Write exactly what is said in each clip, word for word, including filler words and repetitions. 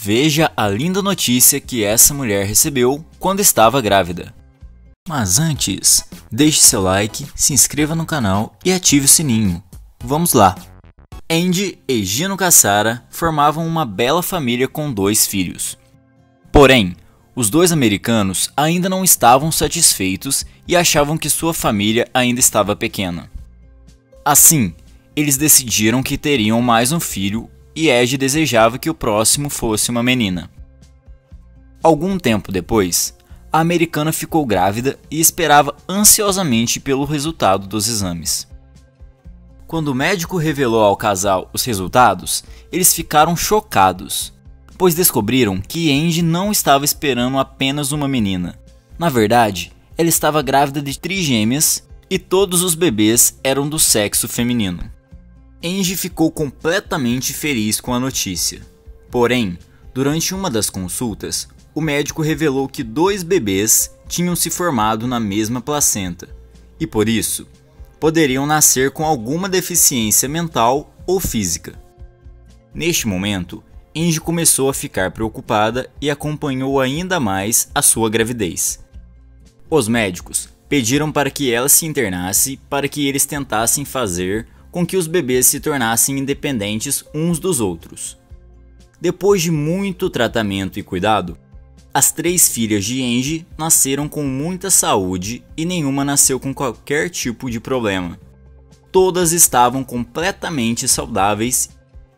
veja a linda notícia que essa mulher recebeu quando estava grávida. Mas antes, deixe seu like, se inscreva no canal e ative o sininho. Vamos lá! Andy e Gino Cassara formavam uma bela família com dois filhos. Porém, os dois americanos ainda não estavam satisfeitos e achavam que sua família ainda estava pequena. Assim, eles decidiram que teriam mais um filho e Ed desejava que o próximo fosse uma menina. Algum tempo depois, a americana ficou grávida e esperava ansiosamente pelo resultado dos exames. Quando o médico revelou ao casal os resultados, eles ficaram chocados, pois descobriram que Andy não estava esperando apenas uma menina. Na verdade, ela estava grávida de trigêmeas e todos os bebês eram do sexo feminino. Andy ficou completamente feliz com a notícia. Porém, durante uma das consultas, o médico revelou que dois bebês tinham se formado na mesma placenta e, por isso, poderiam nascer com alguma deficiência mental ou física. Neste momento, Andy começou a ficar preocupada e acompanhou ainda mais a sua gravidez. Os médicos pediram para que ela se internasse para que eles tentassem fazer com que os bebês se tornassem independentes uns dos outros. Depois de muito tratamento e cuidado, as três filhas de Andy nasceram com muita saúde e nenhuma nasceu com qualquer tipo de problema. Todas estavam completamente saudáveis.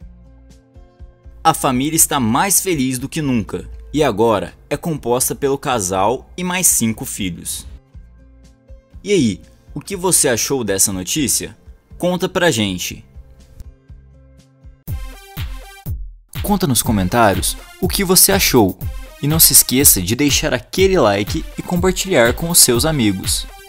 A família está mais feliz do que nunca e agora é composta pelo casal e mais cinco filhos. E aí, o que você achou dessa notícia? Conta pra gente. Conta nos comentários o que você achou. E não se esqueça de deixar aquele like e compartilhar com os seus amigos.